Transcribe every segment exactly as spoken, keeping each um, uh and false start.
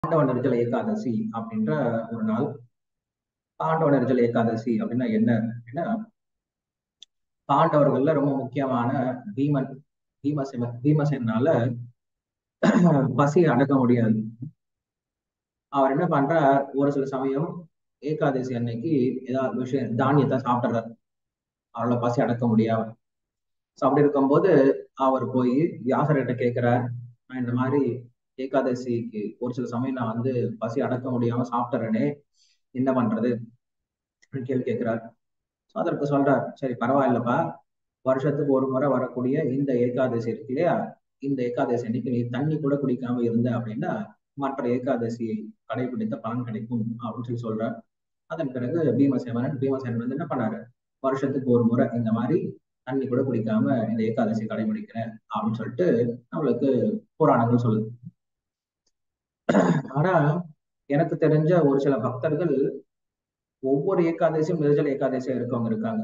பாண்டவ நெரிஜல ஏகாதசி அப்படின்ற ஒரு நாள். பாண்டவ நெரிஜல ஏகாதசி அப்படின்னா என்ன அப்படின்னா, பாண்டவர்கள்ல ரொம்ப முக்கியமான பீமன் பீமசேன பீமசேனால பசி அடக்க முடியாது. அவர் என்ன பண்றார், ஒரு சில சமயம் ஏகாதசி அன்னைக்கு ஏதாவது விஷயம் தானியத்தை சாப்பிட்றார், அவரோட பசி அடக்க முடியாம. ஸோ அப்படி இருக்கும்போது அவர் போய் வியாசர்கிட்ட கேட்கிறார், நான் இந்த மாதிரி ஏகாதசிக்கு ஒரு சில சமயம் நான் வந்து பசி அடக்க முடியாம சாப்பிட்றேனே, என்ன பண்றது அப்படின்னு கேள்வி கேட்கிறார். அதற்கு சொல்றார், சரி பரவாயில்லப்பா, வருஷத்துக்கு ஒரு முறை வரக்கூடிய இந்த ஏகாதசி இருக்கு இல்லையா, இந்த ஏகாதசி அன்னைக்கு நீ தண்ணி கூட குடிக்காம இருந்த அப்படின்னா மற்ற ஏகாதசியை கடைபிடித்த பலன் கிடைக்கும் அப்படின்னு சொல்லி சொல்றார். அதன் பிறகு பீமசேனன் பீமசேனன் வந்து என்ன பண்ணாரு, வருஷத்துக்கு ஒரு முறை இந்த மாதிரி தண்ணி கூட குடிக்காம இந்த ஏகாதசி கடைபிடிக்கிறேன் அப்படின்னு சொல்லிட்டு நம்மளுக்கு புராணங்கள் சொல்லுது. ஆனா எனக்கு தெரிஞ்ச ஒரு சில பக்தர்கள் ஒவ்வொரு ஏகாதசியும் நிர்ஜல ஏகாதசியா இருக்கவங்க இருக்காங்க.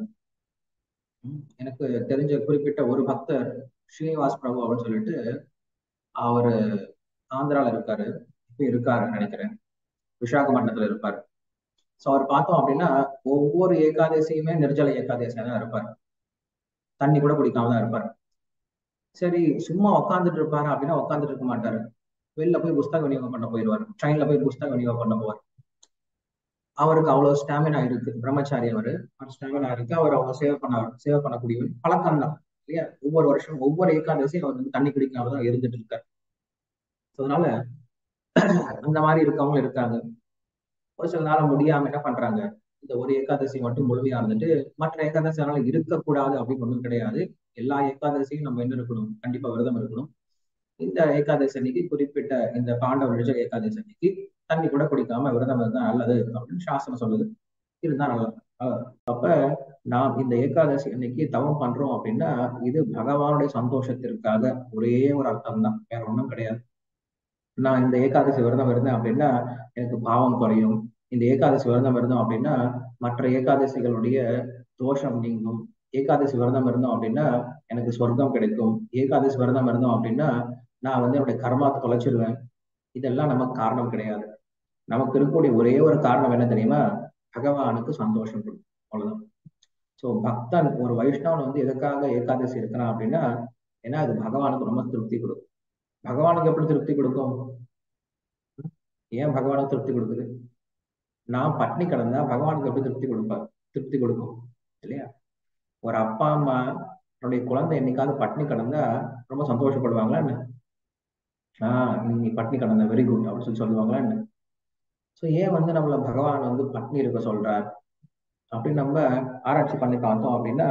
எனக்கு தெரிஞ்ச குறிப்பிட்ட ஒரு பக்தர் ஸ்ரீனிவாஸ் பிரபு அப்படின்னு சொல்லிட்டு, அவரு ஆந்திரால இருக்காரு, இப்ப இருக்காருன்னு நினைக்கிறேன், விசாகப்பட்டினத்துல இருப்பாரு. ஸோ அவர் பார்த்தோம் அப்படின்னா ஒவ்வொரு ஏகாதசியுமே நிர்ஜல ஏகாதசியா தான் இருப்பார், தண்ணி கூட குடிக்காம தான் இருப்பார். சரி சும்மா உட்காந்துட்டு இருப்பாரு அப்படின்னா உட்காந்துட்டு இருக்க மாட்டாரு, வெளில போய் புஸ்தக விநியோகம் பண்ண போயிடுவார், ட்ரெயின்ல போய் புஸ்தக விநியோகம் பண்ண போவார். அவருக்கு அவ்வளவு ஸ்டாமினா இருக்கு, பிரம்மச்சாரி அவரு, ஸ்டாமினா இருக்கு, அவர் அவ்வளவு சேவ் பண்ண சேவ் பண்ணக்கூடிய பழக்கம் தான் இல்லையா. ஒவ்வொரு வருஷம் ஒவ்வொரு ஏகாதசியும் அவர் வந்து தண்ணி குடிக்காம தான் இருந்துட்டு இருக்காரு. அதனால அந்த மாதிரி இருக்கவங்க இருக்காங்க. ஒரு சில நாள் முடியாம என்ன பண்றாங்க, இந்த ஒரு ஏகாதசி மட்டும் முழுமையா இருந்துட்டு மற்ற ஏகாதசியால இருக்கக்கூடாது அப்படின்னு ஒன்றும் கிடையாது. எல்லா ஏகாதசியும் நம்ம என்ன இருக்கணும், கண்டிப்பா விரதம் இருக்கணும். இந்த ஏகாதசி அன்னைக்கு, குறிப்பிட்ட இந்த பாண்டவ நிஜ ஏகாதசி அன்னைக்கு தண்ணி கூட குடிக்காம விரதம் இருந்தா நல்லது அப்படின்னு சாஸ்திரம் சொல்லுது. இருந்தா நல்லது. அப்ப நாம் இந்த ஏகாதசி அன்னைக்கு தவம் பண்றோம் அப்படின்னா இது பகவானுடைய சந்தோஷத்திற்காக, ஒரே ஒரு அர்த்தம் தான், வேற ஒன்றும் கிடையாது. நான் இந்த ஏகாதசி விரதம் இருந்தேன் அப்படின்னா எனக்கு பாவம் குறையும், இந்த ஏகாதசி விரதம் இருந்தோம் அப்படின்னா மற்ற ஏகாதசிகளுடைய தோஷம் நீங்கும், ஏகாதசி விரதம் இருந்தோம் அப்படின்னா எனக்கு சொர்க்கம் கிடைக்கும், ஏகாதசி விரதம் இருந்தோம் அப்படின்னா நான் வந்து என்னுடைய கர்மாத்தை தொலைச்சிருவேன். இதெல்லாம் நமக்கு காரணம் கிடையாது. நமக்கு இருக்கக்கூடிய ஒரே ஒரு காரணம் என்ன தெரியுமா, பகவானுக்கு சந்தோஷம் கொடுக்கும், அவ்வளவுதான். ஸோ பக்தன், ஒரு வைஷ்ணவன் வந்து எதுக்காக ஏகாதசி இருக்கிறான் அப்படின்னா, ஏன்னா அது பகவானுக்கு ரொம்ப திருப்தி கொடுக்கும். பகவானுக்கு எப்படி திருப்தி கொடுக்கும், ஏன் பகவானுக்கு திருப்தி கொடுக்குது, நான் பட்னி கிடந்தா பகவானுக்கு எப்படி திருப்தி கொடுப்பார், திருப்தி கொடுக்கும் இல்லையா. ஒரு அப்பா அம்மா என்னுடைய குழந்தை என்னைக்காவது பட்னி கிடந்தா ரொம்ப சந்தோஷப்படுவாங்களா என்ன, ஆஹ் நீ பட்னி கிடந்த வெரி குட் அப்படின்னு சொல்லி சொல்லுவாங்களா என்ன. ஸோ ஏன் வந்து நம்மள பகவான் வந்து பட்னி இருக்க சொல்றார் அப்படின்னு நம்ம ஆராய்ச்சி பண்ணி பார்த்தோம் அப்படின்னா,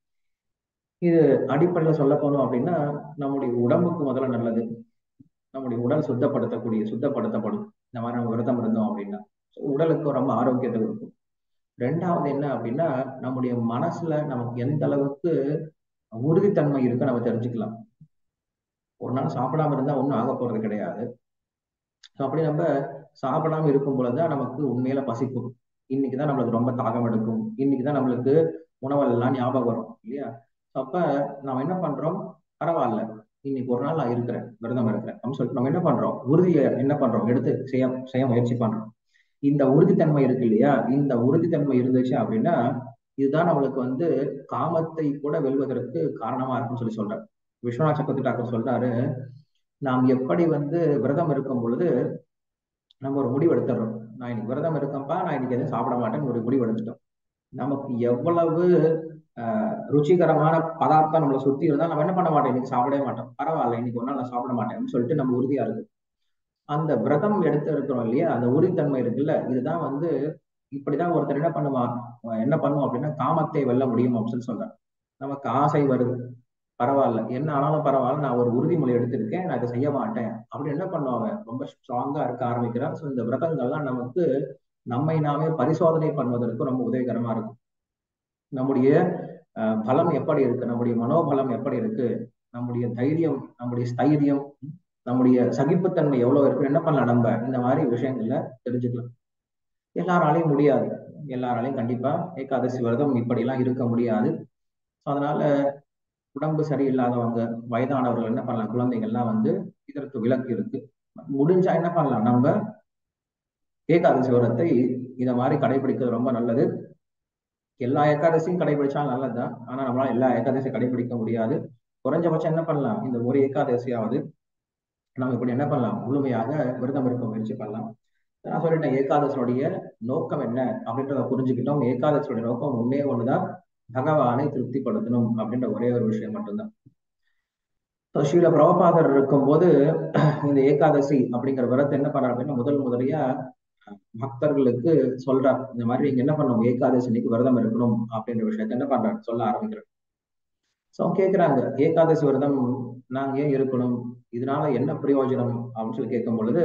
இது அடிப்படையில் சொல்ல போனோம் அப்படின்னா நம்முடைய உடம்புக்கு முதல்ல நல்லது, நம்முடைய உடல் சுத்தப்படுத்தக்கூடிய சுத்தப்படுத்தப்படும் இந்த மாதிரி நம்ம விரதம் இருந்தோம் அப்படின்னா. உடலுக்கு ரொம்ப ஆரோக்கியத்தை கொடுக்கும். ரெண்டாவது என்ன அப்படின்னா, நம்முடைய மனசுல நமக்கு எந்த அளவுக்கு உறுதித்தன்மை இருக்கு நம்ம தெரிஞ்சுக்கலாம். ஒரு நாள் சாப்பிடாம இருந்தா ஒன்றும் ஆக போறது கிடையாது. அப்படி நம்ம சாப்பிடாம இருக்கும் பொழுதுதான் நமக்கு உண்மையில பசிக்கும், இன்னைக்குதான் நம்மளுக்கு ரொம்ப தாகம் எடுக்கும், இன்னைக்குதான் நம்மளுக்கு உணவெல்லாம் ஞாபகம் வரும் இல்லையா. அப்ப நம்ம என்ன பண்றோம், பரவாயில்ல இன்னைக்கு ஒரு நாள் நான் இருக்கிறேன், விரதம் இருக்கிறேன் அப்படின்னு சொல்லிட்டு நம்ம என்ன பண்றோம், உறுதியை என்ன பண்றோம், எடுத்து செய்ய செய்ய முயற்சி பண்றோம். இந்த உறுதித்தன்மை இருக்கு இல்லையா, இந்த உறுதித்தன்மை இருந்துச்சு அப்படின்னா இதுதான் நம்மளுக்கு வந்து காமத்தை கூட வெல்வதற்கு காரணமா இருக்குன்னு சொல்லி சொல்றாரு. விஸ்வநாத் சக்கரவர்த்தி டாக்டர் சொல்றாரு, நாம் எப்படி வந்து விரதம் இருக்கும் பொழுது நம்ம ஒரு முடிவு எடுத்துடுறோம், நான் இன்னைக்கு விரதம் இருக்கேன்ப்பா, நான் இன்னைக்கு எதுவும் சாப்பிட மாட்டேன்னு ஒரு முடிவு எடுத்துட்டோம். நமக்கு எவ்வளவு ஆஹ் ருச்சிகரமான பதார்த்தம் நம்மளை சுத்தி இருந்தா நம்ம என்ன பண்ண மாட்டோம், இன்னைக்கு சாப்பிடவே மாட்டோம், பரவாயில்ல இன்னைக்கு ஒரு நாள் நான் சாப்பிட மாட்டேன்னு சொல்லிட்டு நம்ம உறுதியா இருக்கு. அந்த விரதம் எடுத்து இருக்கிறோம் இல்லையா, அந்த உறுதித்தன்மை இருக்குல்ல, இதுதான் வந்து இப்படிதான் ஒருத்தர் என்ன பண்ணுவான், என்ன பண்ணுவோம் அப்படின்னா காமத்தை வெல்ல முடியும் அப்படின்னு சொல்றேன். நமக்கு ஆசை வருது, பரவாயில்ல என்ன ஆனாலும் பரவாயில்ல, நான் ஒரு உறுதிமொழி எடுத்திருக்கேன், நான் இதை செய்ய மாட்டேன் அப்படி என்ன பண்ணுவாங்க, ரொம்ப ஸ்ட்ராங்கா இருக்க ஆரம்பிக்கிறார். ஸோ இந்த விரதங்கள்லாம் நமக்கு நம்மை நாமே பரிசோதனை பண்ணுவதற்கு ரொம்ப உதவிகரமா இருக்கும். நம்முடைய அஹ் பலம் எப்படி இருக்கு, நம்முடைய மனோபலம் எப்படி இருக்கு, நம்முடைய தைரியம், நம்முடைய ஸ்தைரியம், நம்முடைய சகிப்புத்தன்மை எவ்வளவு இருக்கு, என்ன பண்ணலாம், நம்ம இந்த மாதிரி விஷயங்கள்ல தெரிஞ்சுக்கலாம். எல்லாராலையும் முடியாது, எல்லாராலையும் கண்டிப்பா ஏகாதசி விரதம் இப்படிலாம் இருக்க முடியாது. அதனால உடம்பு சரியில்லாதவங்க, வயதானவர்கள் என்ன பண்ணலாம், குழந்தைகள்லாம் வந்து இதற்கு விலக்கு இருக்கு. முடிஞ்சா என்ன பண்ணலாம், நம்ம ஏகாதசி விரதத்தை இத மாதிரி கடைபிடிக்கிறது ரொம்ப நல்லது. எல்லா ஏகாதசியும் கடைபிடிச்சாலும் நல்லதுதான். ஆனா நம்மளால எல்லா ஏகாதசியும் கடைபிடிக்க முடியாது. குறைஞ்சபட்சம் என்ன பண்ணலாம், இந்த ஒரு ஏகாதசியாவது நம்ம இப்படி என்ன பண்ணலாம், முழுமையாக விரதம் இருக்க முயற்சி பண்ணலாம். நான் சொல்லிட்டேன் ஏகாதசியுடைய நோக்கம் என்ன அப்படின்றத புரிஞ்சுக்கிட்டோம். ஏகாதசியுடைய நோக்கம் ஒன்னே ஒண்ணுதான், பகவானை திருப்திப்படுத்தணும் அப்படின்ற ஒரே ஒரு விஷயம் மட்டும்தான். ஸ்ரீல பிரபுபாதர் இருக்கும்போது இந்த ஏகாதசி அப்படிங்கிற விரதத்தை என்ன பண்றாரு அப்படின்னா, முதல் முதலியா பக்தர்களுக்கு சொல்றார், இந்த மாதிரி நீங்க என்ன பண்ணணும், ஏகாதசி அன்னைக்கு விரதம் இருக்கணும் அப்படின்ற விஷயத்த என்ன பண்றாரு சொல்ல ஆரம்பிக்கிறார். சோ கேட்கிறாங்க, ஏகாதசி விரதம் நாங்க ஏன் இருக்கணும், இதனால என்ன பிரயோஜனம் அப்படின்னு சொல்லி கேட்கும் பொழுது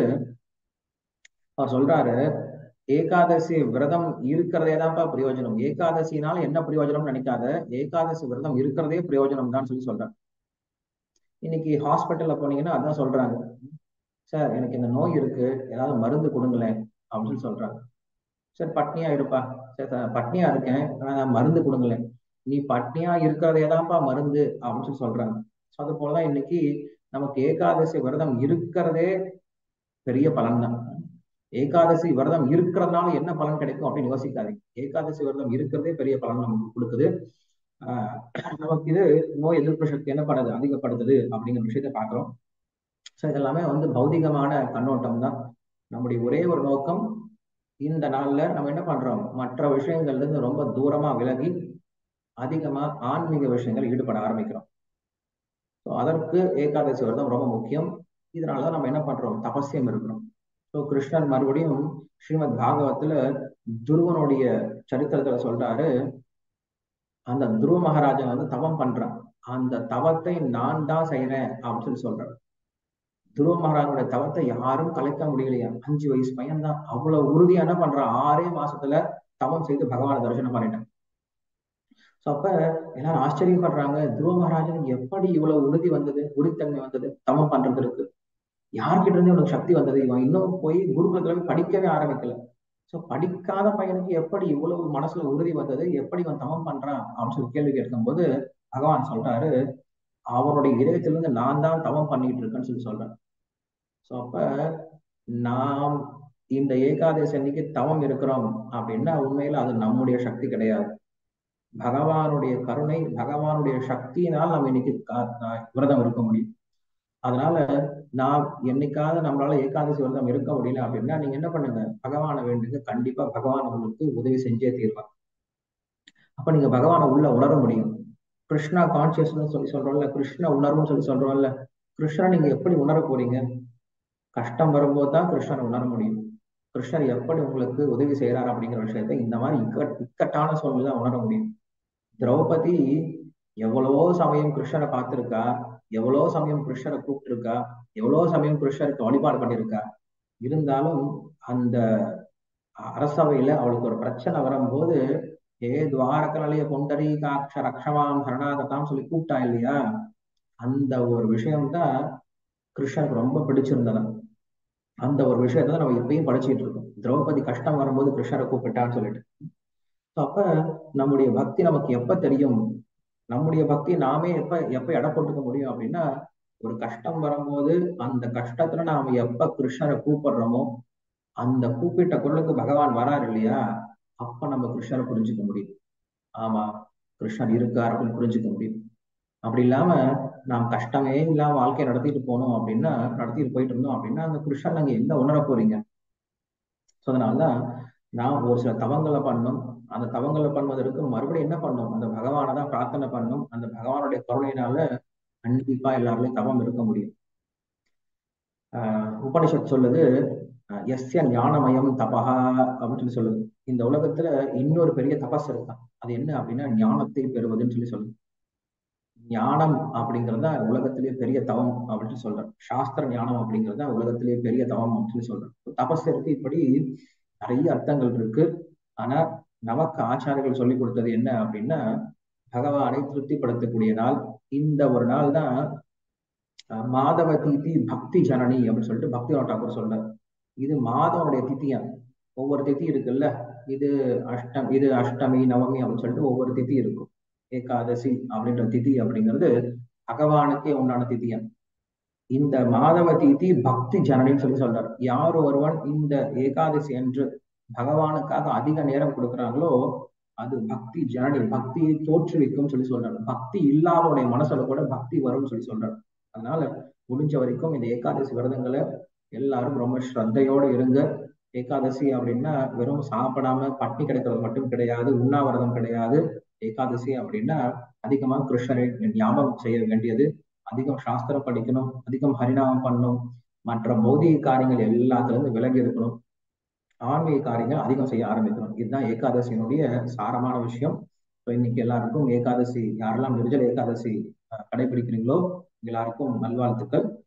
அவர் சொல்றாரு, ஏகாதசி விரதம் இருக்கிறதே தான்ப்பா பிரயோஜனம், ஏகாதசினால என்ன பிரயோஜனம் நினைக்காத, ஏகாதசி விரதம் இருக்கிறதே பிரயோஜனம் தான் சொல்லி சொல்றாரு. இன்னைக்கு ஹாஸ்பிட்டல்ல போனீங்கன்னா அதான் சொல்றாங்க, சார் எனக்கு இந்த நோய் இருக்கு, ஏதாவது மருந்து கொடுங்களேன் அப்படின்னு சொல்றாங்க. சார் பட்னியா இருப்பா, சார் பட்னியா இருக்கேன் மருந்து கொடுங்களேன், நீ பட்னியா இருக்கிறதே தான்ப்பா மருந்து அப்படின்னு சொல்லி சொல்றாங்க. ஸோ அது போலதான் இன்னைக்கு நமக்கு ஏகாதசி விரதம் இருக்கிறதே பெரிய பலன் தான். ஏகாதசி விரதம் இருக்கிறதுனால என்ன பலன் கிடைக்கும் அப்படின்னு யோசிக்காதீங்க. ஏகாதசி விரதம் இருக்கிறதே பெரிய பலன் நமக்கு கொடுக்குது. ஆஹ் நமக்கு இது நோய் எதிர்ப்பு சக்தி என்ன பண்ணுது, அதிகப்படுத்துது அப்படிங்கிற விஷயத்த பாக்குறோம். ஸோ இதெல்லாமே வந்து பௌதிகமான கண்ணோட்டம் தான். நம்முடைய ஒரே ஒரு நோக்கம், இந்த நாள்ல நம்ம என்ன பண்றோம், மற்ற விஷயங்கள்ல இருந்து ரொம்ப தூரமா விலகி அதிகமா ஆன்மீக விஷயங்கள் ஈடுபட ஆரம்பிக்கிறோம். ஸோ அதற்கு ஏகாதசி விரதம் ரொம்ப முக்கியம். இதனாலதான் நம்ம என்ன பண்றோம், தபஸ்யம் இருக்கிறோம். ஸோ கிருஷ்ணன் மறுபடியும் ஸ்ரீமத் பாகவத்துல துருவனுடைய சரித்திரத்துல சொல்றாரு, அந்த துருவ மகாராஜன் வந்து தவம் பண்றான், அந்த தவத்தை நான் தான் செய்யறேன் அப்படின்னு சொல்லி சொல்றான். துருவ மகாராஜனுடைய தவத்தை யாரும் கலைக்க முடியலையா, அஞ்சு வயசு பையன் தான் அவ்வளவு உறுதியா என்ன பண்றான், ஆறே மாசத்துல தவம் செய்து பகவானை தரிசனம் பண்ணிட்டான். ஸோ அப்ப எல்லாரும் ஆச்சரியப்படுறாங்க, துருவ மகாராஜனுக்கு எப்படி இவ்வளவு உறுதி வந்தது, உறுதித்தன்மை வந்தது, தவம் பண்றதுக்கு யார்கிட்ட இருந்து இவனுக்கு சக்தி வந்தது, இவன் இன்னும் போய் குருகுலத்துல போய் படிக்கவே ஆரம்பிக்கல. சோ படிக்காத பையனுக்கு எப்படி இவ்வளவு மனசுல உறுதி வந்தது, எப்படி இவன் தவம் பண்றான் அப்படின்னு சொல்லி கேள்வி கேட்கும் போது பகவான் சொல்றாரு, அவனுடைய இதயத்திலிருந்து நான் தான் தவம் பண்ணிட்டு இருக்கேன்னு சொல்லி சொல்றேன். சோ அப்ப நாம் இந்த ஏகாதசி அன்னைக்கு தவம் இருக்கிறோம் அப்படின்னா உண்மையில அது நம்முடைய சக்தி கிடையாது, பகவானுடைய கருணை, பகவானுடைய சக்தியினால் நம்ம இன்னைக்கு விரதம் இருக்க முடியும். அதனால நான் என்னைக்காவது நம்மளால ஏகாதசி விரதம் இருக்க முடியல அப்படின்னா நீங்க என்ன பண்ணுங்க, பகவானை வேண்டுங்க, கண்டிப்பா பகவான் உங்களுக்கு உதவி செஞ்சே தீர்வான். அப்ப நீங்க பகவானை உள்ள உணர முடியும். கிருஷ்ணா கான்சியஸ்னஸ் சொல்லி சொல்றோம்ல, கிருஷ்ண உணர்வுன்னு சொல்லி சொல்றோம்ல, கிருஷ்ணனை நீங்க எப்படி உணர போறீங்க, கஷ்டம் வரும்போது தான் கிருஷ்ணனை உணர முடியும். கிருஷ்ணர் எப்படி உங்களுக்கு உதவி செய்யறாரு அப்படிங்கிற விஷயத்த இந்த மாதிரி இக்கட் இக்கட்டான சூழ்நிலை உணர முடியும். திரௌபதி எவ்வளவோ சமயம் கிருஷ்ணரை பார்த்திருக்கா, எவ்வளோ சமயம் கிருஷ்ணரை கூப்பிட்டு இருக்கா, எவ்வளோ சமயம் கிருஷ்ணருக்கு வழிபாடு பண்ணியிருக்கா, இருந்தாலும் அந்த அரசவையில அவளுக்கு ஒரு பிரச்சனை வரும்போது, ஏ துவாரகலைய பொண்டரி காட்ச ரக்ஷமாம் சரணாகதாம் சொல்லி கூப்பிட்டா இல்லையா, அந்த ஒரு விஷயம்தான் கிருஷ்ணனுக்கு ரொம்ப பிடிச்சிருந்தது. அந்த ஒரு விஷயத்தான் நம்ம இப்பயும் படிச்சுட்டு இருக்கோம், திரௌபதி கஷ்டம் வரும்போது கிருஷ்ணரை கூப்பிட்டான்னு சொல்லிட்டு. அப்ப நம்முடைய பக்தி நமக்கு எப்ப தெரியும், நம்முடைய பக்தி நாமே எப்ப எப்ப எடை போட்டுக்க முடியும் அப்படின்னா, ஒரு கஷ்டம் வரும்போது அந்த கஷ்டத்துல நாம எப்ப கிருஷ்ணரை கூப்பிடுறோமோ, அந்த கூப்பிட்ட குரலுக்கு பகவான் வராரு இல்லையா, அப்ப நம்ம கிருஷ்ணரை புரிஞ்சுக்க முடியும். ஆமா, கிருஷ்ணர் இருக்கார் அப்படின்னு புரிஞ்சுக்க முடியும். அப்படி இல்லாம நாம் கஷ்டமே இல்லாம வாழ்க்கையை நடத்திட்டு போனோம் அப்படின்னா, நடத்திட்டு போயிட்டு இருந்தோம் அப்படின்னா அந்த கிருஷ்ணன் அங்க என்ன உணர போறீங்க. ஸோ அதனாலதான் நான் ஒரு சில தவங்களை பண்ணணும், அந்த தவங்களை பண்ணுவதற்கு மறுபடியும் என்ன பண்ணும், அந்த பகவானை தான் பிரார்த்தனை பண்ணணும். அந்த பகவானுடைய கருணையினால கண்டிப்பா எல்லாருமே தவம் இருக்க முடியும். ஆஹ் உபனிஷத் சொல்லுது, எஸ்ய ஞானமயம் தபஹா அப்படின்னு சொல்லி சொல்லுது. இந்த உலகத்துல இன்னொரு பெரிய தபஸ் இருக்கான், அது என்ன அப்படின்னா ஞானத்தை பெறுவதுன்னு சொல்லி சொல்லுது. ஞானம் அப்படிங்கிறத உலகத்திலேயே பெரிய தவம் அப்படின்னு சொல்றேன், சாஸ்திர ஞானம் அப்படிங்கிறத உலகத்திலேயே பெரிய தவம் அப்படின்னு சொல்றேன். தபஸ் இருக்கு, இப்படி நிறைய அர்த்தங்கள் இருக்கு. ஆனா நமக்கு ஆச்சாரியர்கள் சொல்லி கொடுத்தது என்ன அப்படின்னா, பகவானை திருப்திப்படுத்தக்கூடிய நாள் இந்த ஒரு நாள் தான். மாதவ திதி பக்தி ஜனனி அப்படின்னு சொல்லிட்டு பக்தி டாக்கூர் சொல்றார். இது மாதவனுடைய திதியா, ஒவ்வொரு திதி இருக்குல்ல, இது அஷ்டம் இது அஷ்டமி நவமி அப்படின்னு சொல்லிட்டு ஒவ்வொரு திதி இருக்கும். ஏகாதசி அப்படின்ற திதி அப்படிங்கிறது பகவானுக்கே உண்டான திதியா. இந்த மாதவ தீதி பக்தி ஜனனின்னு சொல்லி சொல்றார். யார் ஒருவன் இந்த ஏகாதசி என்று பகவானுக்காக அதிக நேரம் கொடுக்குறாங்களோ அது பக்தி ஜனனி, பக்தியை தோற்றுவிக்கும் சொல்லி சொல்றாரு. பக்தி இல்லாதவனுடைய மனசுல கூட பக்தி வரும்னு சொல்லி சொல்றாரு. அதனால முடிஞ்ச வரைக்கும் இந்த ஏகாதசி விரதங்களை எல்லாரும் ரொம்ப ஸ்ரத்தையோட இருங்க. ஏகாதசி அப்படின்னா வெறும் சாப்பிடாம பட்னி கிடக்கிறது மட்டும் கிடையாது, உண்ணாவிரதம் கிடையாது. ஏகாதசி அப்படின்னா அதிகமா கிருஷ்ணரை ஞாபகம் செய்ய வேண்டியது, அதிகம் சாஸ்திரம் படிக்கணும், அதிகம் ஹரிநாமம் பண்ணணும், மற்ற பௌதிக காரியங்கள் எல்லாத்துல இருந்து விலகி இருக்கணும், ஆன்மீக காரியங்கள் அதிகம் செய்ய ஆரம்பிக்கணும். இதுதான் ஏகாதசியினுடைய சாரமான விஷயம். ஸோ இன்னைக்கு எல்லாருக்கும் ஏகாதசி, யாரெல்லாம் நிர்ஜல ஏகாதசி அஹ், கடைபிடிக்கிறீங்களோ எல்லாருக்கும் நல்வாழ்த்துக்கள்.